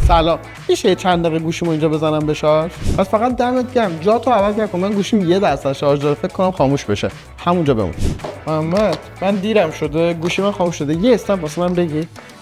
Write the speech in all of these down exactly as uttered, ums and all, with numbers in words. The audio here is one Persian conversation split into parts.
سلام، میشه چند دقیقه گوشیمو اینجا بزنم به شارژ؟ پس فقط دمت گرم، جا تو عوض نکن. من گوشیم یه درصد شارژ داره، فکر کنم خاموش بشه. همونجا بمون. محمد، من دیرم شده، گوشی من خاموش شده. یه استاپ واسه من بگی؟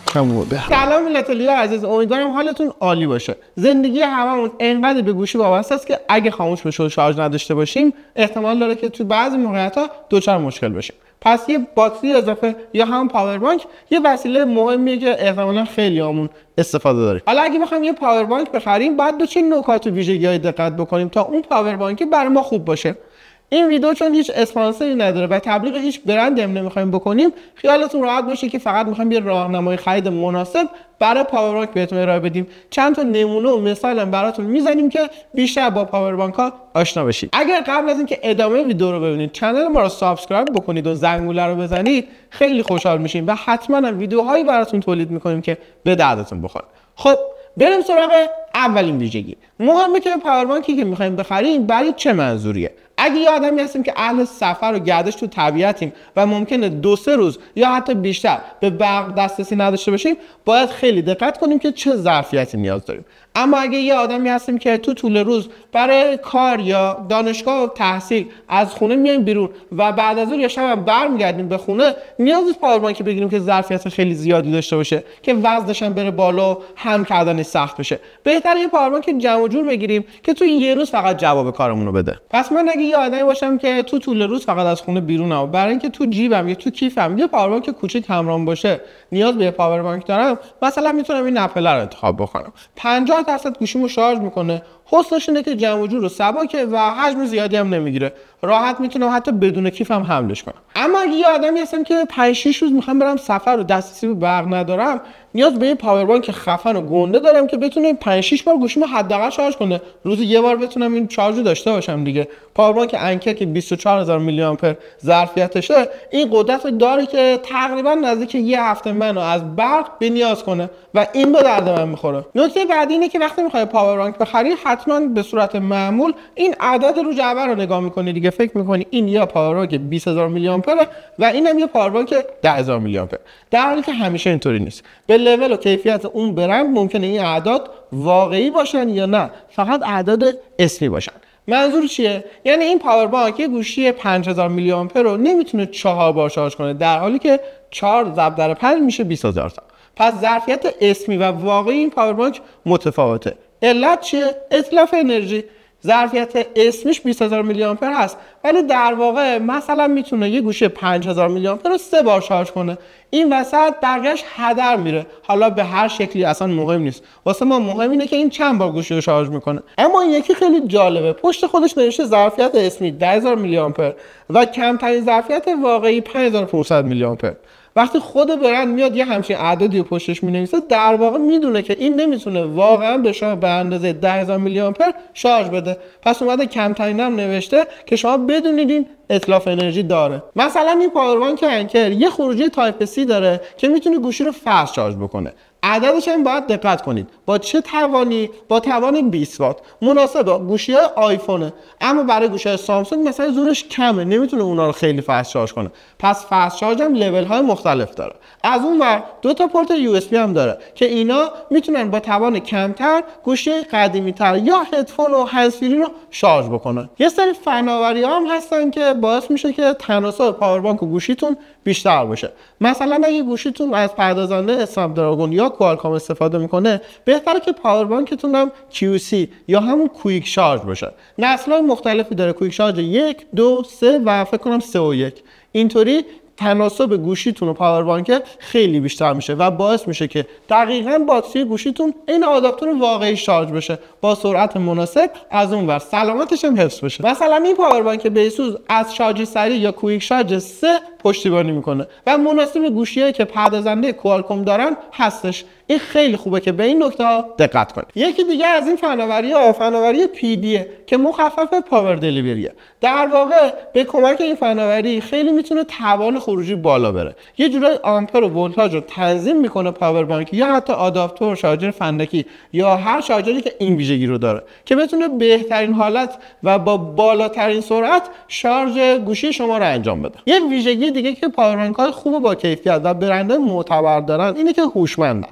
سلام ملت‌های عزیز، امیدوارم حالتون عالی باشه. زندگی هممون انقدر به گوشی وابسته است که اگه خاموش بشه و شارژ نداشته باشیم احتمال داره که تو بعضی موقعیت‌ها دچار مشکل بشیم. پس یه باتری اضافه یا هم پاور بانک یه وسیله مهمیه که احتمالاً خیلیامون استفاده داریم. حالا اگه بخوایم یه پاور بانک بخریم باید به چه نکات و ویژگی‌های دقت بکنیم تا اون پاور بانک برای ما خوب باشه. این ویدیو چون هیچ اسپانسری نداره و تبلیغ هیچ برندی هم نمیخوایم بکنیم، خیالتون راحت باشه که فقط میخوایم یه راهنمای خرید مناسب برای پاور بانک بهتون ارائه بدیم. چند تا نمونه و مثال هم براتون میزنیم که بیشتر با پاور بانک ها آشنا بشید. اگر قبل از اینکه ادامه ویدیو رو ببینید چنل ما رو سابسکرایب بکنید و زنگوله رو بزنید خیلی خوشحال میشیم و حتما هم ویدیوهایی براتون تولید میکنیم که به دردتون بخوره. خب بریم سراغ اولین ویژگی. مهمه که پاور بانکی که میخوایم بخریم برای چه منظوریه. اگه یه آدمی هستیم که اهل سفر و گردش تو طبیعتیم و ممکنه دو سه روز یا حتی بیشتر به برق دسترسی نداشته باشیم، باید خیلی دقت کنیم که چه ظرفیتی نیاز داریم. اما اگه یه آدمی هستیم که تو طول روز برای کار یا دانشگاه و تحصیل از خونه میایم بیرون و بعد از اون یا شب برمیگردیم به خونه، نیاز نیست پاور بانک بگیریم که ظرفیت خیلی زیادی داشته باشه که وزنش هم بره بالا و هم کردنش سخت بشه. بهتره یه پاور بانک جمع و جور بگیریم که تو این یه روز فقط جواب کارمون رو بده. پس من اگه یه آدمی باشم که تو طول روز فقط از خونه بیرونم و برای اینکه تو جیبم یا تو کیفم یه پاور بانک کوچیک همراهم باشه نیاز به پاور بانک دارم، مثلا میتونم این اپل رو انتخاب بکنم. پنجاه درصد گوشیمو شارژ میکنه، حسنش اینه که جمع و جور و سبکه و حجم زیادی هم نمیگیره، راحت میتونم حتی بدون کیفم حملش کنم. اما اگه یه آدمی هستم که پنج شش روز میخوام برم سفر و دسترسی به برق ندارم، نیاز به یه پاور بانک خفن و گنده دارم که بتونه پنج شش بار گوشیمو حداقل شارژ کنه. روزی یه بار بتونم این شارژو داشته باشم دیگه. پاور بانک انکر که بیست و چهار هزار میلی آمپر ظرفیتشه، این قدرت رو داره که تقریبا نزدیک یه هفته منو از برق بنیاز کنه و این به درد من میخوره. نکته بعدی اینه که وقتی میخوای پاور بانک بخری حتما به صورت معمول این عدد رو جعبه رو نگاه میکنی دیگه. فکر میکنی این یا پاور بانک بیست هزار میلی آمپر و اینم یه پاور بانک ده هزار میلی آمپر، در حالی که همیشه اینطوری نیست. به لول و کیفیت اون برند ممکنه این اعداد واقعی باشن یا نه فقط اعداد اسمی باشن. منظور چیه؟ یعنی این پاور بانک یه گوشی پنج هزار میلی آمپر رو نمیتونه چهار بار شارژ کنه، در حالی که چهار ضرب در پنج میشه بیست هزار تا. پس ظرفیت اسمی و واقعی این پاور بانک متفاوته. علت چیه؟ اتلاف انرژی. ظرفیت اسمیش بیست هزار میلی آمپر هست ولی در واقع مثلا میتونه یه گوشی پنج هزار میلی آمپر رو سه بار شارژ کنه. این وسط بقیه‌اش هدر میره. حالا به هر شکلی اصلا مهم نیست، واسه ما مهم اینه که این چند بار گوشی رو شارژ میکنه. اما این یکی خیلی جالبه، پشت خودش نوشته ظرفیت اسمی ده هزار میلی آمپر و کمترین ظرفیت واقعی پنج هزار و پانصد میلی آمپر. وقتی خود برند میاد یه همچین اعدادی رو پشتش مینویسه، در واقع میدونه که این نمیتونه واقعا به شما به اندازه ده هزار میلی آمپر شارژ بده. پس اومده کمترین هم نوشته که شما بدونید این اتلاف انرژی داره. مثلا این پاور بانک انکر یه خروجی تایپ سی داره که میتونه گوشی رو فست شارژ بکنه. عددش هم باید دقت کنید. با چه توانی؟ با توان بیست وات. مناسب گوشی آیفونه. اما برای گوشی سامسونگ مثلا زورش کمه، نمیتونه اونا رو خیلی فست شارژ کنه. پس فست شارژ هم لول های مختلف داره. از اون ور دو تا پورت یو اس بی هم داره که اینا میتونن با توان کمتر گوشی قدیمی تر یا هدفون و هندزفری رو شارژ بکنن. یه سری فناوری هم هستن که باعث میشه که تناسب پاور بانک و گوشیتون بیشتر باشه. مثلا اگه گوشیتون از پردازنده اسنپ دراگون یا کوالکام استفاده میکنه، بهتره که پاور بانکتون هم کیو سی یا همون کویک شارژ باشه. نسل‌های مختلفی داره، کویک شارژ یک، دو، سه و فکر کنم سه و یک. اینطوری تناسب گوشیتون و پاور بانک خیلی بیشتر میشه و باعث میشه که دقیقاً باتری گوشیتون این آداپتور واقعی شارژ بشه با سرعت مناسب، از اون ور سلامتش هم حفظ بشه. مثلا این پاور بانک بیسوس از شارژ سریع یا کویک شارژ سه پشتیبانی میکنه و مناسب گوشیایی که پردازنده کوالکوم دارن هستش. این خیلی خوبه که به این نکته ها دقت کنید. یکی دیگه از این فناوری‌ها فناوری پی دی که مخفف پاور دلیوریه. در واقع به کمک این فناوری خیلی میتونه توان خروجی بالا بره. یه جورای آمپر و ولتاژ رو تنظیم میکنه پاور بانک یا حتی آداپتور، شارژر فندکی یا هر شارژری که این ویژگی رو داره که بتونه بهترین حالت و با بالاترین سرعت شارژ گوشی شما رو انجام بده. یه ویژگی دیگه که پاور بانک‌های خوب با کیفیت و برندهای معتبر دارن اینه که هوشمندن.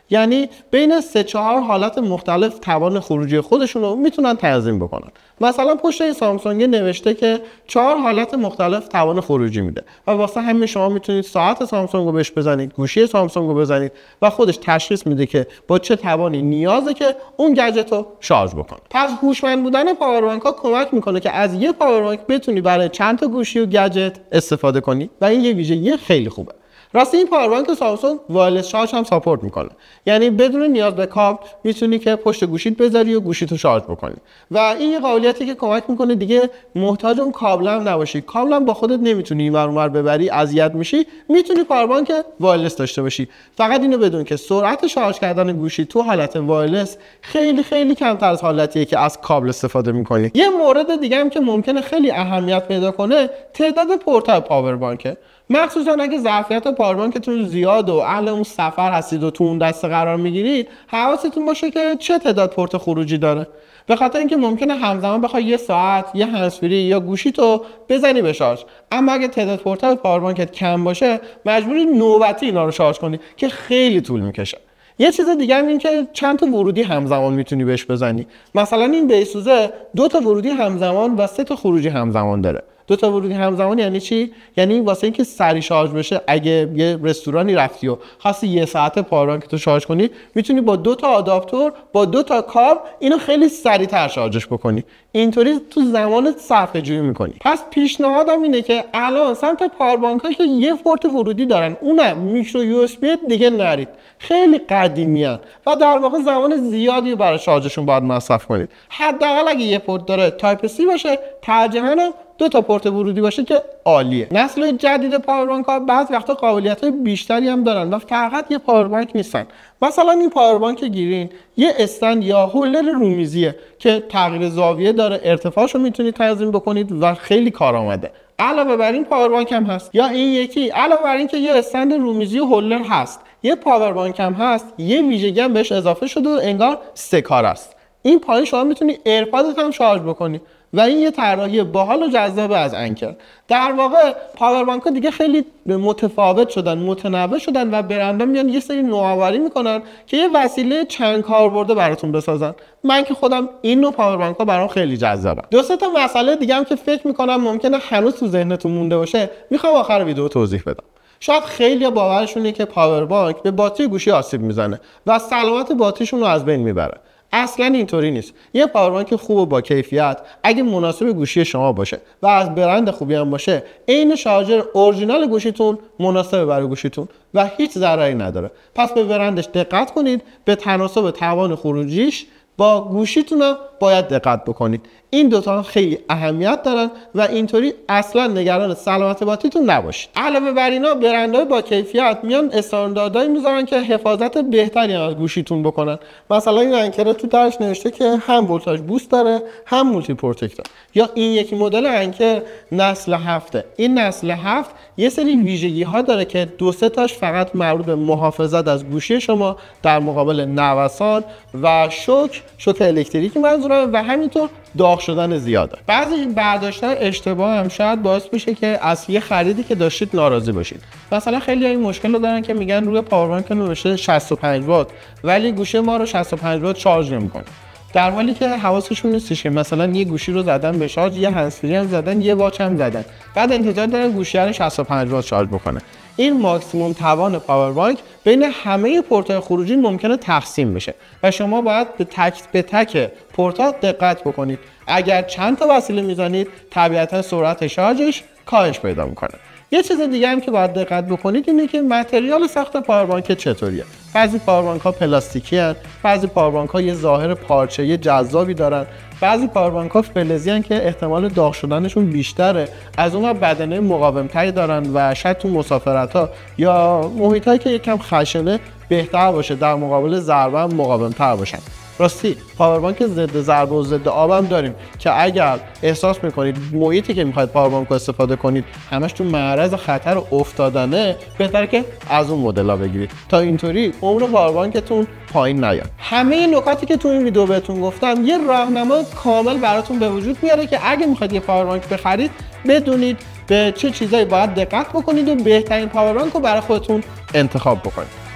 یعنی بین سه چهار حالت مختلف توان خروجی خودشون رو میتونن تنظیم بکنن. مثلا پشت این سامسونگ نوشته که چهار حالت مختلف توان خروجی میده و واسه همین شما میتونید ساعت سامسونگ رو بهش بزنید، گوشی سامسونگ رو بزنید و خودش تشخیص میده که با چه توانی نیازه که اون گجت رو شارژ بکنه. پس هوشمند بودن پاور بانک ها کمک میکنه که از یه پاور بانک بتونی برای چند تا گوشی و گجت استفاده کنی و این یه ویژگی خیلی خوبه. راستی این پاور بانک سامسونگ وایرلس شارژ هم ساپورت میکنه، یعنی بدون نیاز به کابل میتونی که پشت گوشیت بذاری و گوشیتو شارژ بکنی و این یه قابلیتی که کمک میکنه دیگه محتاج اون کابل هم نباشی. کابل هم با خودت نمیتونی اینور اونور ببری، اذیت میشی، میتونی پاور بانک وایرلس داشته باشی. فقط اینو بدون که سرعت شارژ کردن گوشی تو حالت وایرلس خیلی خیلی کمتر از حالتیه که از کابل استفاده میکنی. یه مورد دیگه هم که ممکنه خیلی اهمیت پیدا کنه تعداد پورت‌های پاور بانکه، مخصوصا اگه ظرفیت پاور بانکتون زیاد و اهل اون سفر هستید و تو اون دسته قرار میگیرید، حواستون باشه که چه تعداد پورت خروجی داره، به خاطر اینکه ممکنه همزمان بخوای یه ساعت یه هندزفری یا گوشی تو بزنی به شارژ، اما اگه تعداد پورت‌های پاور بانکت کم باشه مجبوری نوبتی اینا رو شارژ کنی که خیلی طول میکشه. یه چیز دیگه هم این که چند تا ورودی همزمان میتونی بهش بزنی. مثلا این بیسوزه دو تا ورودی همزمان و سه تا خروجی همزمان داره. دو تا ورودی همزمان یعنی چی؟ یعنی واسه اینکه سریع شارژ بشه اگه یه رستورانی رفتی و خواستی یه ساعت پاور بانک تو شارژ کنی، میتونی با دو تا آداپتور با دو تا کابل اینو خیلی سریعتر شارژش بکنی. اینطوری تو زمانت صرفه جویی میکنی. پس پیشنهادم اینه که الان سمت پاور بانکایی که یه پورت ورودی دارن، اونم میکرو یو اس بی دیگه نرید، خیلی قدیمیان و در واقع زمان زیادی برای شارژشون باید مصرف کنید. حداقل اگه یه پورت داره تایپ سی باشه، ترجماً دو تا پورت ورودی باشه که عالیه. نسل جدید پاور بانک ها بعضی وقتا قابلیت‌های بیشتری هم دارن و فقط یه پاور بانک نیستن. مثلا این پاور بانک گیرین یه استند یا هولدر رومیزیه که تغییر زاویه داره، ارتفاعش رو میتونید تنظیم بکنید و خیلی کارآمده. علاوه بر این پاور بانک هم هست. یا این یکی علاوه بر این که یه استند رومیزی و هولدر هست، یه پاور بانک هم هست، یه ویژگی هم بهش اضافه شده و انگار سه کار است. این پایین شما میتونی ایرپادت هم شارژ بکنی و این یه طراحی باحال و جذاب از انکر. در واقع پاور بانک ها دیگه خیلی متفاوت شدن، متنوع شدن و برندها میان یه سری نوآوری میکنن که یه وسیله چند کاربرده براتون بسازن. من که خودم این نوع پاور بانک ها برام خیلی جذابه. دو سه تا مسئله دیگه هم که فکر میکنم ممکنه هنوز تو ذهنتون مونده باشه، میخوام آخر ویدیو توضیح بدم. شاید خیلی باورشونه که پاور بانک به باتری گوشی آسیب میزنه و سلامت باتریشون رو از بین میبره. اصلا اینطوری نیست. یه پاور بانک خوب و با کیفیت اگه مناسب گوشی شما باشه و از برند خوبی هم باشه، عین شارژر اورجینال گوشیتون مناسب برای گوشیتون و هیچ ضرری نداره. پس به برندش دقت کنید، به تناسب توان خروجیش با گوشیتون هم باید دقت بکنید. این دوتا خیلی اهمیت دارن و اینطوری اصلا نگران سلامت باتریتون نباشید. علاوه بر اینا برندهای با کیفیت میان استانداردهایی میذارن که حفاظت بهتری از گوشیتون بکنن. مثلا این انکر تو درش نوشته که هم ولتاژ بوست داره هم مولتی پروتکتور. یا این یکی مدل انکر نسل هفته. این نسل هفت یه سری ویژگی ها داره که دو سه تاش فقط مربوط به محافظت از گوشی شما در مقابل نوسان و شوک، شوک الکتریکی منظورم، و همینطور داغ شدن زیاده. بعضی برداشت‌ها اشتباه هم شاید باعث بشه که از یه خریدی که داشتید ناراضی باشید. مثلا خیلی این مشکل رو دارن که میگن روی پاور بانک نوشته شصت و پنج وات ولی گوشی ما رو شصت و پنج وات شارژ نمی‌کنه. در حالی که حواسشون نیستش که مثلا یه گوشی رو زدن به شارژ، یه هندزفری هم زدن، یه واچ هم زدن، بعد انتظار دارن گوشی رو شصت و پنج وات شارژ بکنه. این ماکسیموم توان پاور بانک بین همه پورت‌های خروجی ممکنه تقسیم بشه و شما باید به تک به تک پورت‌ها دقت بکنید. اگر چند تا وسیله میزنید طبیعتا سرعت شارژش کاهش پیدا میکنه. یه چیز دیگه هم که باید دقت بکنید اینه که متریال ساخت پاور بانک چطوریه. بعضی پاور بانک ها پلاستیکی هستند، بعضی پاور بانک ها یه ظاهر پارچه‌ای جذابی دارن، بعضی پاور بانک ها فلزی هستند که احتمال داغ شدنشون بیشتره، از اونها بدنه مقاومتری دارن و شاید تو مسافرت‌ها یا محیطایی که یکم خشنه بهتر باشه در مقابل ضربه هم مقاوم‌تر باشن. راستی پاور بانک ضد ضربه و ضد آب هم داریم که اگر احساس میکنید محیطی که میخواید پاور بانک رو استفاده کنید همش تو معرض خطر افتادنه، بهتره که از اون مدل‌ها بگیرید تا اینطوری عمر پاور بانکتون پایین نیاد. همه نکاتی که تو این ویدیو بهتون گفتم یه راهنمای کامل براتون به وجود میاره که اگه میخواید یه پاور بانک بخرید بدونید به چه چیزایی باید دقت بکنید و بهترین پاور بانک رو برای خودتون انتخاب بکنید.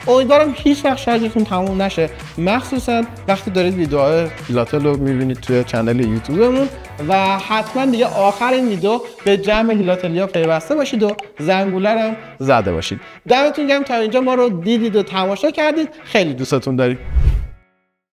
امیدوارم هیچ وقت شارژتون تموم نشه، مخصوصا وقتی دارید ویدیوهای هیلاتل رو میبینید توی چنل یوتیوبمون. و حتما دیگه آخر این ویدیو به جمع هیلاتلیا پیوسته باشید و زنگوله هم زده باشید. دمتون گرم تا اینجا ما رو دیدید و تماشا کردید. خیلی دوستتون داریم.